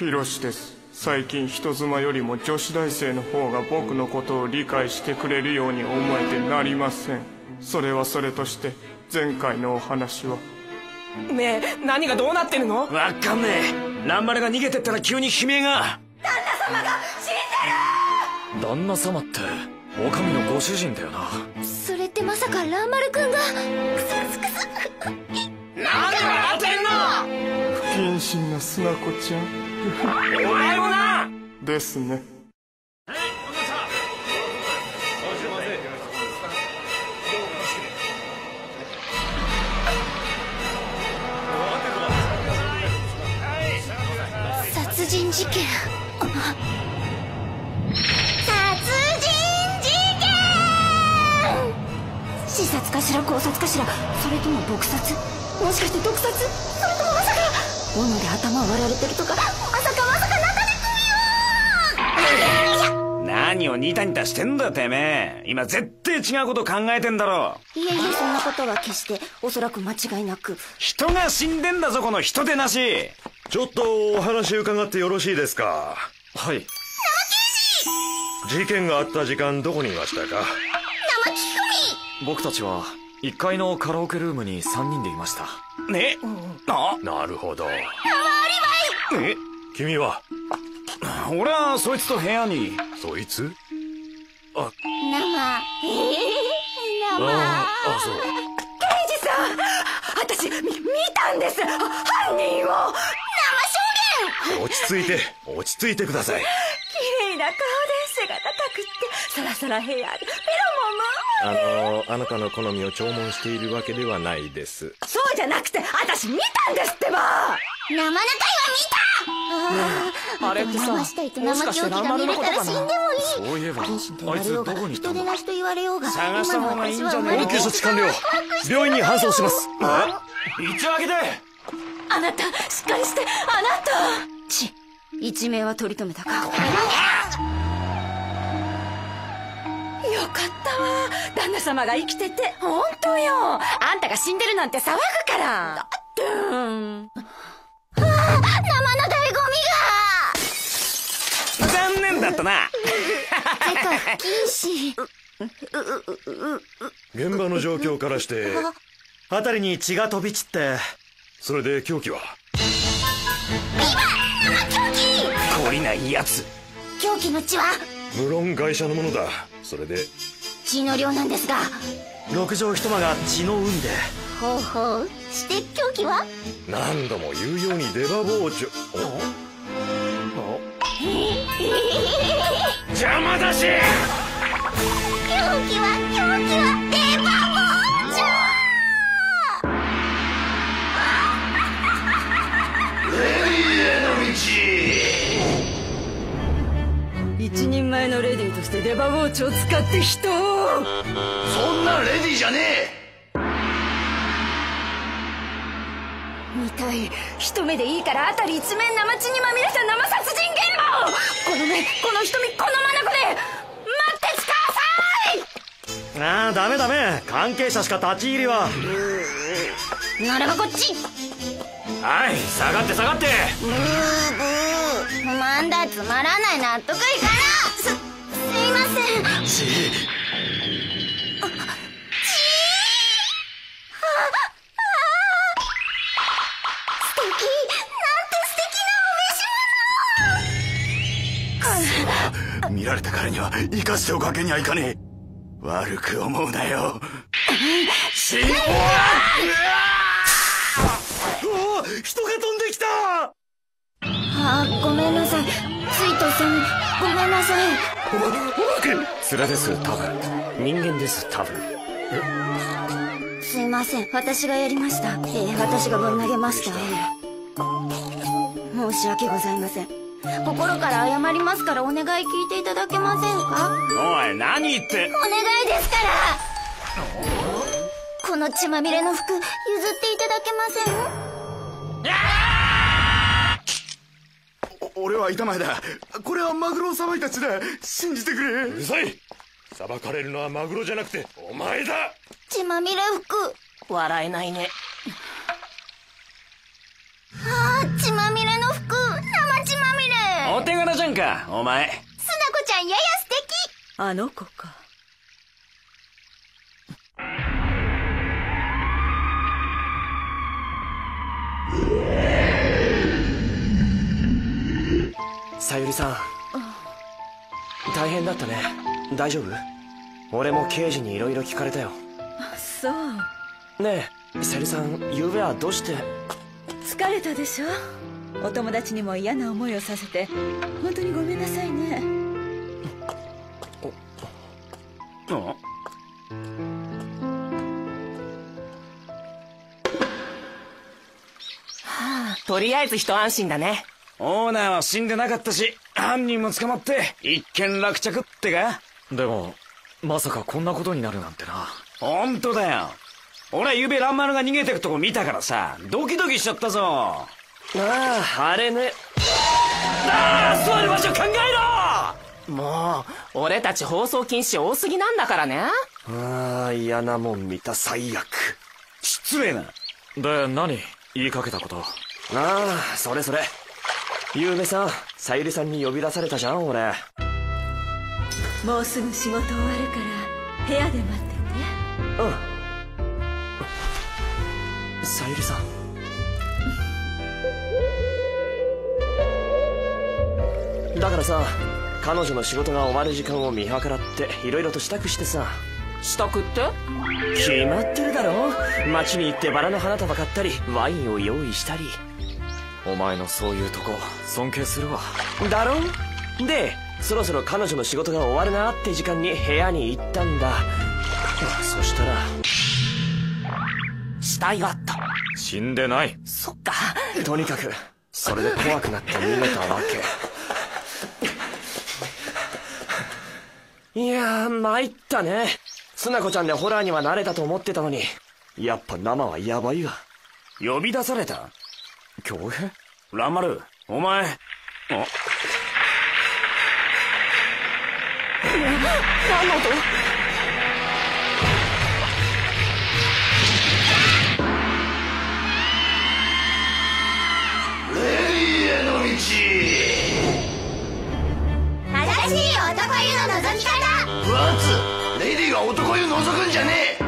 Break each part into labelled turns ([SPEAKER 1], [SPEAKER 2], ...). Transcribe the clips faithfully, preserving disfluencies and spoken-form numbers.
[SPEAKER 1] ヒロシです。最近人妻よりも女子大生の方が僕のことを理解してくれるように思えてなりません。それはそれとして前回のお話は。
[SPEAKER 2] ねえ、何がどうなってるの？
[SPEAKER 3] わかんねえ。ランマルが逃げてったら急に悲鳴が。
[SPEAKER 4] 旦那様が死んでる！
[SPEAKER 3] 旦那様って女将のご主人だよな。
[SPEAKER 4] それってまさかランマル君が。クスクスクス。
[SPEAKER 2] なんで笑ってんの？
[SPEAKER 1] 不謹慎なスナコちゃん。
[SPEAKER 2] お前もな！
[SPEAKER 1] ですね。
[SPEAKER 4] 殺人事件。刺殺かしら、絞殺かしら、それとも撲殺？もしかして毒殺？それともまさか斧で頭を割られてるとか？まさかまさか中で君を。
[SPEAKER 3] 何をニタニタしてんだてめえ。今絶対違うこと考えてんだろ。
[SPEAKER 4] いえいえ、そんなことは決しておそらく間違いなく。
[SPEAKER 3] 人が死んでんだぞこの人でなし。
[SPEAKER 5] ちょっとお話伺ってよろしいですか？
[SPEAKER 3] はい。
[SPEAKER 4] 生刑事！
[SPEAKER 5] 事件があった時間どこにいましたか？
[SPEAKER 4] 生聞き込み！
[SPEAKER 3] 僕たちはいっかいのカラオケルームにさんにんでいました。ね、あ、
[SPEAKER 5] なるほど。
[SPEAKER 4] 生アリバイ！
[SPEAKER 3] え、
[SPEAKER 5] 君は？
[SPEAKER 3] 俺はそいつと部屋に。
[SPEAKER 5] そいつ？あ、
[SPEAKER 4] 生。ええー、生。
[SPEAKER 5] ああ、そう。
[SPEAKER 4] 刑事さん、私み見たんです。犯人を。生証言。
[SPEAKER 5] 落ち着いて落ち着いてください。
[SPEAKER 4] 綺麗な顔で背が高くってサラサラヘアで
[SPEAKER 5] あのあなたの好みを聴聞しているわけではないです。
[SPEAKER 4] そうじゃなくて私見たんですってば。生中居は見た。あ
[SPEAKER 2] あれってさ、
[SPEAKER 4] 生死体と生凶器が見れたら死んでもいい。
[SPEAKER 3] そういえば
[SPEAKER 4] 不謹慎と言われようが人手なしと言われようが
[SPEAKER 3] 探した方がいいんじゃねえ？
[SPEAKER 5] 応急処置完了。病院に搬送します。
[SPEAKER 3] 一応開けて。
[SPEAKER 4] あなたしっかりして。あなたち一命は取り留めたか。よかったわ、旦那様が生きてて。本当よ、あんたが死んでるなんて騒ぐから。だってうん、はあ、生の醍醐味が。
[SPEAKER 3] 残念だったな。
[SPEAKER 4] てか不謹慎。
[SPEAKER 5] 現場の状況からして
[SPEAKER 6] 辺りに血が飛び散って。
[SPEAKER 5] それで凶器は？
[SPEAKER 4] ビバ生凶器。
[SPEAKER 3] 懲りないやつ。
[SPEAKER 4] 凶器の血は？
[SPEAKER 5] 無論外車のものだ。それで
[SPEAKER 4] 血の量なんですが。
[SPEAKER 6] 六畳一間が血の海で。
[SPEAKER 4] ほうほうして凶器は？
[SPEAKER 5] 何度も言うように出刃包丁。
[SPEAKER 3] 邪魔だし。
[SPEAKER 4] 凶器は凶器は出刃包丁。
[SPEAKER 7] 一人前のレディーとして出刃包丁を使って人を。
[SPEAKER 3] そんなレディーじゃねえ。
[SPEAKER 7] 見たい。一目でいいから辺り一面生血にまみれた生殺人現場を。この目、この瞳、この眼で待ってください。
[SPEAKER 6] ああ、ダメダメ。関係者しか立ち入りは。
[SPEAKER 4] ならばこっち。
[SPEAKER 3] はい、下がって下がって。
[SPEAKER 4] ブーブー。不満だ、つまらない、納得いかない。す、すいません。
[SPEAKER 6] 血。
[SPEAKER 4] ちー。はあ、素敵。なんて素敵なお召し物。
[SPEAKER 3] 見られたからには生かしておくわけにはいかねえ。悪く思うなよ。死んだ。
[SPEAKER 6] 人が飛んできた。
[SPEAKER 4] あー、ごめんなさい。ついとっさにごめんなさい。
[SPEAKER 3] 連れです多分。人間です多分。
[SPEAKER 4] すいません、私がやりました。えー、私がぶん投げました。申し訳ございません。心から謝りますからお願い聞いていただけませんか？
[SPEAKER 3] おい、何言って。
[SPEAKER 4] お願いですから。この血まみれの服譲っていただけません？
[SPEAKER 5] 俺は板前だ。これはマグロをさばいた血だ。信じてくれ。うるさい。さばかれるのはマグロじゃなくてお前だ。
[SPEAKER 4] 血まみれ服。
[SPEAKER 2] 笑えないね。
[SPEAKER 4] ああ、血まみれの服。生血まみ
[SPEAKER 3] かお前。
[SPEAKER 7] すなこちゃんやや素敵。
[SPEAKER 4] あの子か。
[SPEAKER 8] さゆりさん、大変だったね。大丈夫？俺も刑事にいろいろ聞かれたよ。
[SPEAKER 4] そう
[SPEAKER 8] ねえ、さゆりさん、ゆうべはどうして？
[SPEAKER 4] 疲れたでしょ。お友達にも嫌な思いをさせて本当にごめんなさいね。
[SPEAKER 3] あ
[SPEAKER 2] とりあえず一安心だね。
[SPEAKER 3] オーナーは死んでなかったし、犯人も捕まって一件落着ってか。
[SPEAKER 6] でもまさかこんなことになるなんてな。
[SPEAKER 3] 本当だよ。俺はゆうべ蘭丸が逃げてくとこ見たからさ、ドキドキしちゃったぞ。
[SPEAKER 8] ああ、あれね。
[SPEAKER 3] ああ、座る場所考え
[SPEAKER 2] もう俺たち放送禁止多すぎなんだからね。
[SPEAKER 8] ああ、嫌なもん見た。最悪。
[SPEAKER 3] 失礼な。
[SPEAKER 6] で何言いかけたこと？
[SPEAKER 8] ああ、それそれ。ゆうべさ、さゆりさんに呼び出されたじゃん、俺。
[SPEAKER 4] もうすぐ仕事終わるから部屋で待ってて。
[SPEAKER 8] うん。さゆりさん。だからさ、彼女の仕事が終わる時間を見計らっていろいろと支度してさ。
[SPEAKER 2] 支度って？
[SPEAKER 8] 決まってるだろ。街に行ってバラの花束買ったり、ワインを用意したり。
[SPEAKER 6] お前のそういうとこ尊敬するわ。
[SPEAKER 8] だろ。で、そろそろ彼女の仕事が終わるなって時間に部屋に行ったんだ。そしたら
[SPEAKER 2] 死体があった。
[SPEAKER 6] 死んでない。
[SPEAKER 2] そっか。
[SPEAKER 8] とにかくそれで怖くなって逃げたわけ。いやー、参ったね。すなこちゃんでホラーには慣れたと思ってたのに、やっぱ生はヤバいわ。
[SPEAKER 3] 呼び出された？
[SPEAKER 6] 恭平？
[SPEAKER 3] 蘭丸、お前。あ、
[SPEAKER 2] 何の音？
[SPEAKER 3] レリーへの道。
[SPEAKER 7] 正しい男湯の覗き方。
[SPEAKER 3] ワッツ、レディが男湯覗くんじゃねえ。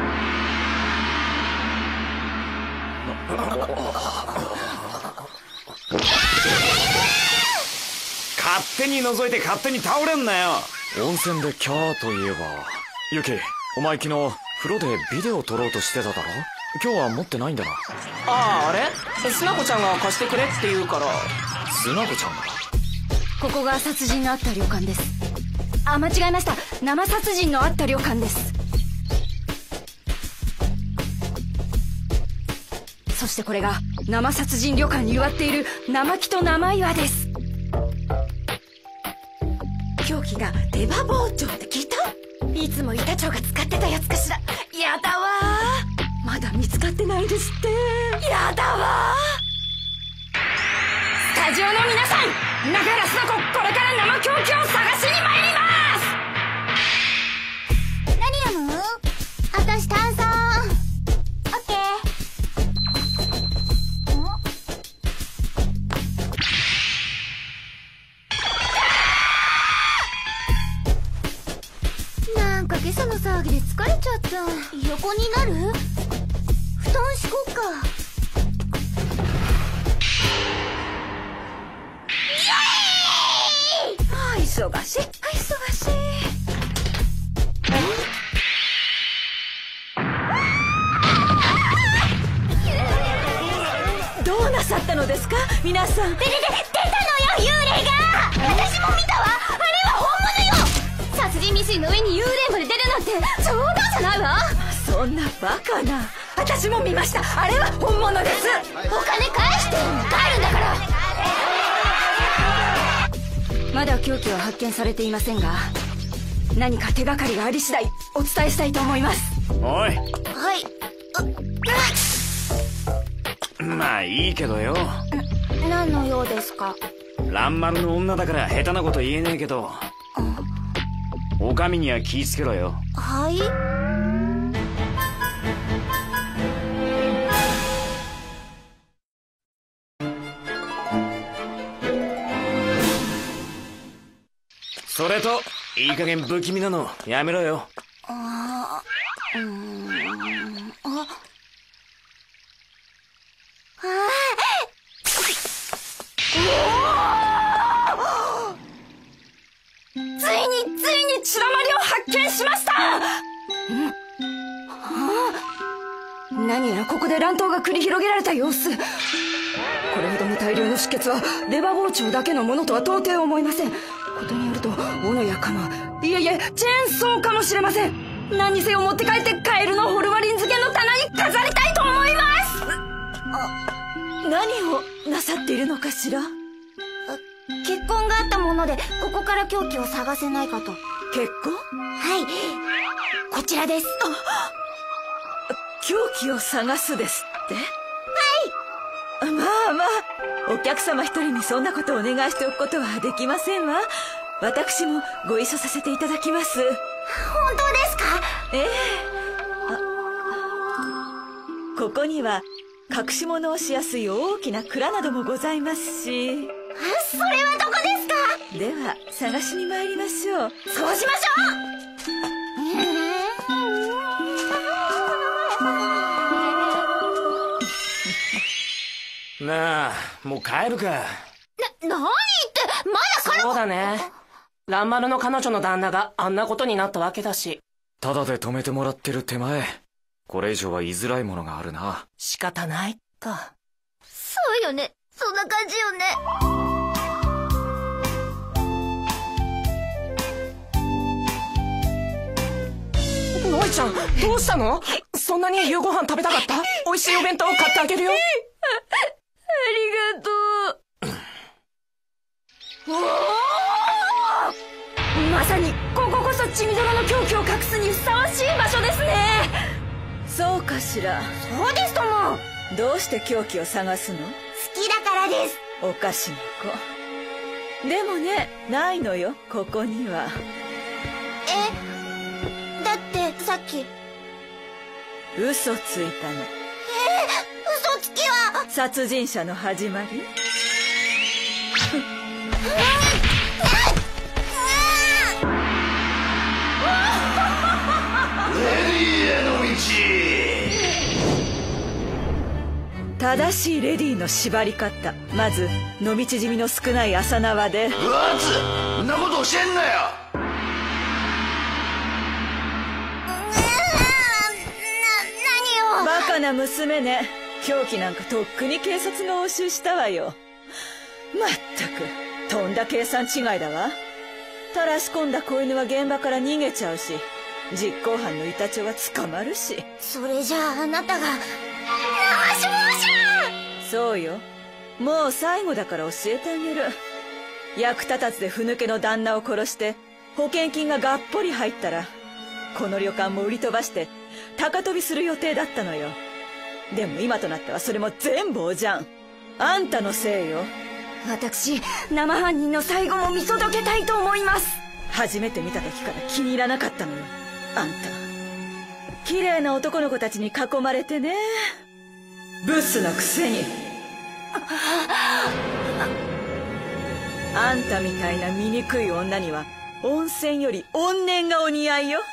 [SPEAKER 3] 勝手に覗いて勝手に倒れんなよ。
[SPEAKER 6] 温泉でキャーといえば、ユキ、お前昨日風呂でビデオ撮ろうとしてただろ。今日は持ってないんだな。
[SPEAKER 2] ああ、あれすなこちゃんが貸してくれって言うから。
[SPEAKER 6] すなこちゃんが？
[SPEAKER 4] ここが殺人のあった旅館です。あ、間違えました。生殺人のあった旅館です。そしてこれが生殺人旅館に植わっている生木と生岩です。凶器が出刃包丁って聞いた？いつも板長が使ってたやつかしら。やだわー。まだ見つかってないですって。やだわー。スタジオの皆さん、中原すなこ、これから生凶器を探しに参ります。
[SPEAKER 7] 何飲む？私炭酸。オッケー。なんか今朝の騒ぎで疲れちゃった。横になる？布団敷こっか。
[SPEAKER 4] あ、忙しい、忙しい。どうなさったのですか皆さん。
[SPEAKER 7] ででで出たのよ、幽霊が。私も見たわ。あれは本物よ。殺人未遂の上に幽霊まで出るなんて冗談じゃないわ。
[SPEAKER 4] そんなバカな。私も見ました。あれは本物です。
[SPEAKER 7] お金返して。帰るんだから。
[SPEAKER 4] まだ凶器は発見されていませんが、何か手がかりがあり次第お伝えしたいと思います。
[SPEAKER 3] おい。
[SPEAKER 7] はい。
[SPEAKER 3] まあいいけどよ。
[SPEAKER 7] 何の用ですか？
[SPEAKER 3] 蘭丸の女だから下手なこと言えねえけど、お上には気ぃつけろよ。
[SPEAKER 7] はい。
[SPEAKER 3] それといい加減不気味なのやめろよ。
[SPEAKER 7] あー、うーん、あ、あー、ついについに血だまりを発見しました。ん、はあ、何やらここで乱闘が繰り広げられた様子。これほどの大量の出血はレバー包丁だけのものとは到底思いません。ことによると斧や鎌、いえいえチェーンソーかもしれません。何にせよ持って帰ってカエルのホルマリン漬けの棚に飾りたいと思います。あ、何をなさっているのかしら。
[SPEAKER 4] 血痕があったものでここから凶器を探せないかと。
[SPEAKER 7] 血痕？
[SPEAKER 4] はい、こちらです。
[SPEAKER 7] 凶器を探すですって？はい。まあまあ、お客様一人にそんなことをお願いしておくことはできませんわ。私もご一緒させていただきます。
[SPEAKER 4] 本当ですか？
[SPEAKER 7] ええ。あ、ここには隠し物をしやすい大きな蔵などもございますし。
[SPEAKER 4] それはどこですか？
[SPEAKER 7] では探しに参りましょう。
[SPEAKER 4] そうしまし
[SPEAKER 3] ょう。なあ、もう帰るか。
[SPEAKER 4] な、何言って、まだ彼女。
[SPEAKER 2] そうだね。蘭丸の彼女の旦那があんなことになったわけだし。
[SPEAKER 6] ただで止めてもらってる手前、これ以上は言いづらいものがあるな。
[SPEAKER 2] 仕方ないか。
[SPEAKER 4] そうよね、そんな感じよね。
[SPEAKER 2] ノイちゃん、どうしたの？そんなに夕ご飯食べたかった？美味しいお弁当を買ってあげるよ。
[SPEAKER 7] ありがとう。おー！まさにこここそ血みどろの凶器を隠すにふさわしい場所ですね。そうかしら。
[SPEAKER 4] そうですとも。
[SPEAKER 7] どうして凶器を探すの？好
[SPEAKER 4] きだからです。
[SPEAKER 7] おかしな子。でもね、ないのよ、ここには。
[SPEAKER 4] え、だってさっき
[SPEAKER 7] 嘘ついたの。
[SPEAKER 4] え、嘘つきは
[SPEAKER 7] 殺人者の始まり。
[SPEAKER 5] レディへの道。
[SPEAKER 7] 正しいレディの縛り方。まず伸び縮みの少ない朝縄で。
[SPEAKER 5] うわつ、そんなこと教えんなよ。
[SPEAKER 7] バカな娘ね。凶器なんかとっくに警察が押収したわよ。まったくとんだ計算違いだわ。垂らし込んだ子犬は現場から逃げちゃうし、実行犯のイタチョは捕まるし。
[SPEAKER 4] それじゃああなたが。もしもし。
[SPEAKER 7] そうよ、もう最後だから教えてあげる。役立たずでふぬけの旦那を殺して保険金ががっぽり入ったら、この旅館も売り飛ばして高飛びする予定だったのよ。でも今となってはそれも全部おじゃん。あんたのせいよ。
[SPEAKER 4] 私、生犯人の最後も見届けたいと思います。
[SPEAKER 7] 初めて見た時から気に入らなかったのよ。あんた綺麗な男の子たちに囲まれてね、ブスのくせに。あんたみたいな醜い女には温泉より怨念がお似合いよ。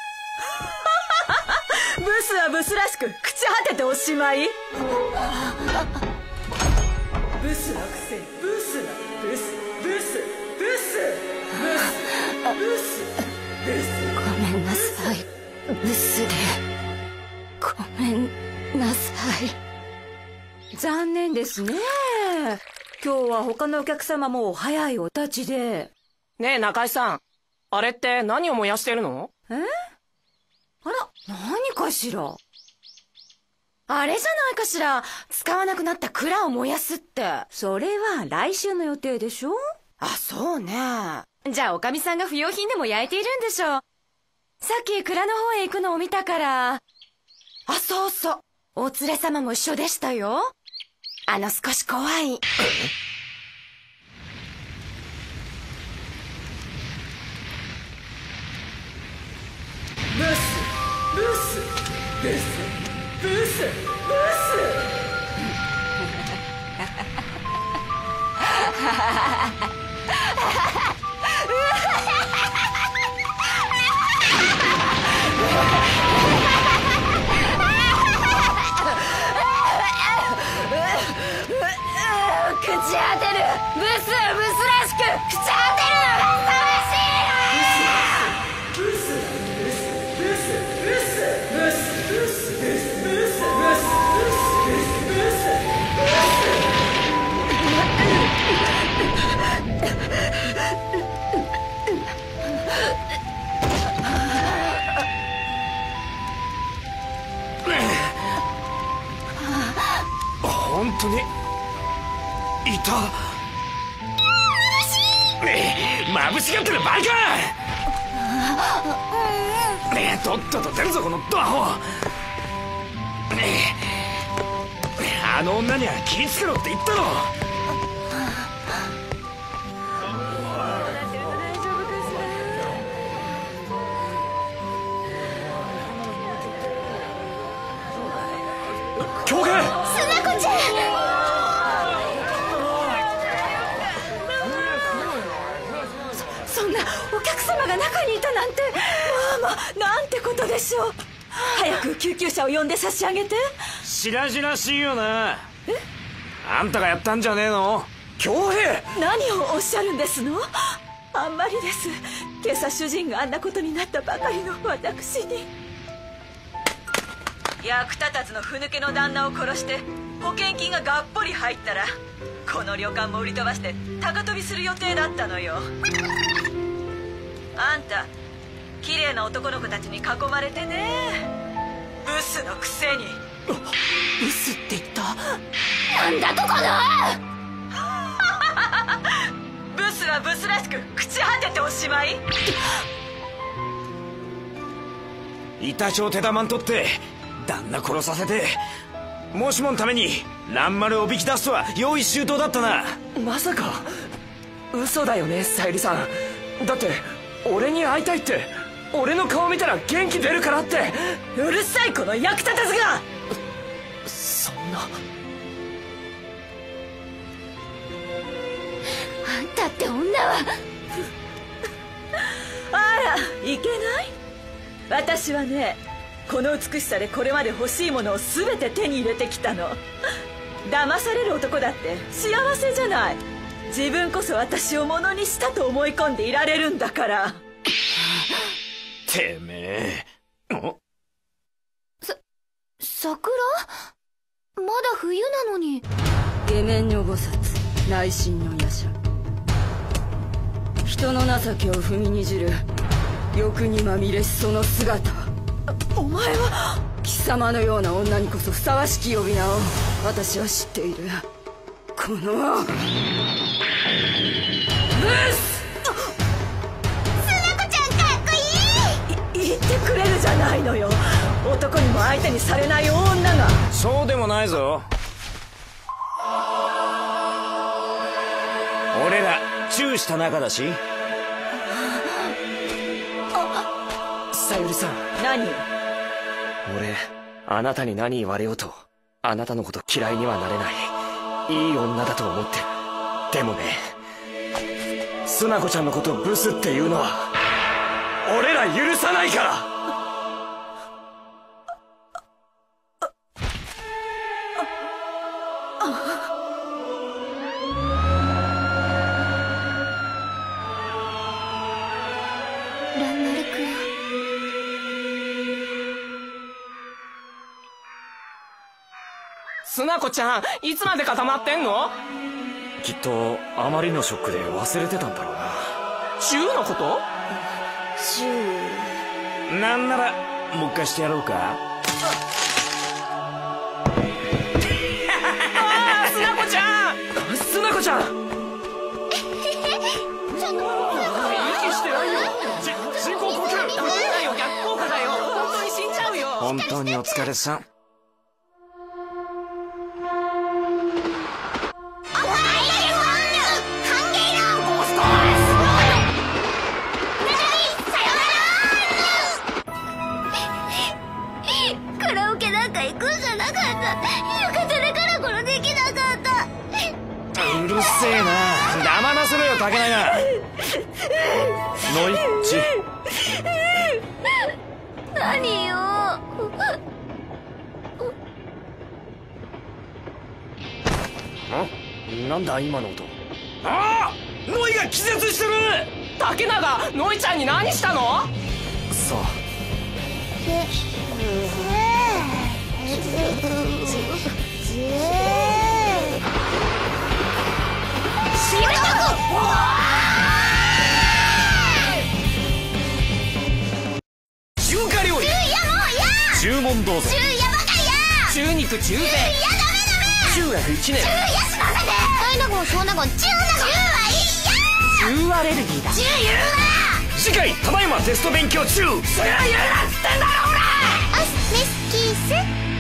[SPEAKER 7] ブスはブスらしく朽ち果てておしまい。ブスのくせにブスなブスブスブスブスブスブス。
[SPEAKER 4] ごめんなさい、ブスで。ごめんなさい。
[SPEAKER 7] 残念ですね。今日は他のお客様もお早いお立ちで。
[SPEAKER 2] ねえ中井さん、あれって何を燃やしてるの？
[SPEAKER 7] え？あら、何かしら。あれじゃないかしら。使わなくなった蔵を燃やすって。それは来週の予定でしょ。あ、そうね。じゃあおかみさんが不要品でも焼いているんでしょう。さっき蔵の方へ行くのを見たから。あ、そうそう、お連れ様も一緒でしたよ。あの少し怖い。ブスブスブスブスブス。
[SPEAKER 4] てる。ブスはブスらしく朽ち果てるのがふさわしい
[SPEAKER 3] 本当にいた。まぶしがってるバカ。ねえとっとと出るぞこのドアホ。あの女には気ぃつけろって言ったろ。
[SPEAKER 8] 京平、
[SPEAKER 7] スナコちゃん。
[SPEAKER 4] そんなお客様が中にいたなんて。まあまあ、なんてことでしょう。早く救急車を呼んで差し上げて。
[SPEAKER 3] しらじらしいよな。え、あんたがやったんじゃねえの？
[SPEAKER 8] 京平、
[SPEAKER 4] 何をおっしゃるんですの？あんまりです。今朝主人があんなことになったばかりの私に。役立たずのふぬけの旦那を殺して保険金ががっぽり入ったら、この旅館も売り飛ばして高飛びする予定だったのよ。あんた綺麗な男の子たちに囲まれてね。ブスのくせに。ブスって言った？
[SPEAKER 7] なんだとこの
[SPEAKER 4] ブスはブスらしく朽ち果てておしまい。
[SPEAKER 3] 板長手玉んとって旦那殺させて、もしものために蘭丸をおびき出すとは用意周到だったな。
[SPEAKER 8] まさか嘘だよね、さゆりさん。だって俺に会いたいって、俺の顔見たら元気出るからって。
[SPEAKER 4] うるさいこの役立たずが。
[SPEAKER 8] そんな。
[SPEAKER 7] あんたって女は。
[SPEAKER 4] あら、いけない。私はね、この美しさでこれまで欲しいものを全て手に入れてきたの。騙される男だって幸せじゃない。自分こそ私をものにしたと思い込んでいられるんだから。
[SPEAKER 3] てめえ。
[SPEAKER 7] さ、桜？まだ冬なのに。
[SPEAKER 4] 下面女菩薩、内心の夜叉。人の情けを踏みにじる欲にまみれしその姿。お前は貴様のような女にこそふさわしき呼び名を私は知っている。このブス。
[SPEAKER 7] スナコちゃんかっこいい。
[SPEAKER 4] い言ってくれるじゃないのよ。男にも相手にされない女が。
[SPEAKER 3] そうでもないぞ。俺らチューした仲だし。
[SPEAKER 8] さゆりさん、
[SPEAKER 4] 何？
[SPEAKER 8] 俺あなたに何言われようとあなたのこと嫌いにはなれないいい女だと思ってる。でもね、スナコちゃんのことブスっていうのは俺ら許さないから。
[SPEAKER 7] 蘭丸くん。
[SPEAKER 2] スナコちゃん、いつまで固まってんの？
[SPEAKER 8] きっとあまりのショックで忘れてたんだろうな。
[SPEAKER 2] チューのこと？
[SPEAKER 7] チュー。
[SPEAKER 3] なんならもう一回してやろうか。
[SPEAKER 2] ああ、スナコちゃん。
[SPEAKER 8] スナコちゃん。
[SPEAKER 2] 息してないよ。じ人工呼吸。これだよ、逆効果だよ。本当に死んじゃうよ。
[SPEAKER 3] 本当にお疲れさん。
[SPEAKER 7] カラオケなんか行くんじゃなかった。浴衣だからこのできなかった。
[SPEAKER 3] うるせえな。黙らせろよ竹内が。ノイッチ。
[SPEAKER 7] 何よ。
[SPEAKER 8] ん？なんだ今の音。
[SPEAKER 3] ああ、ノイが気絶してる。
[SPEAKER 2] 竹永、ノイちゃんに何したの？
[SPEAKER 6] さあ、
[SPEAKER 3] 中華料理。
[SPEAKER 6] 注文どうぞ。
[SPEAKER 2] 中肉中背。
[SPEAKER 8] 中学いちねん。
[SPEAKER 2] 中アレルギーだ。
[SPEAKER 3] 次回ただいまテスト勉強中。
[SPEAKER 7] それは言うなっつってんだろほら。おすメスキース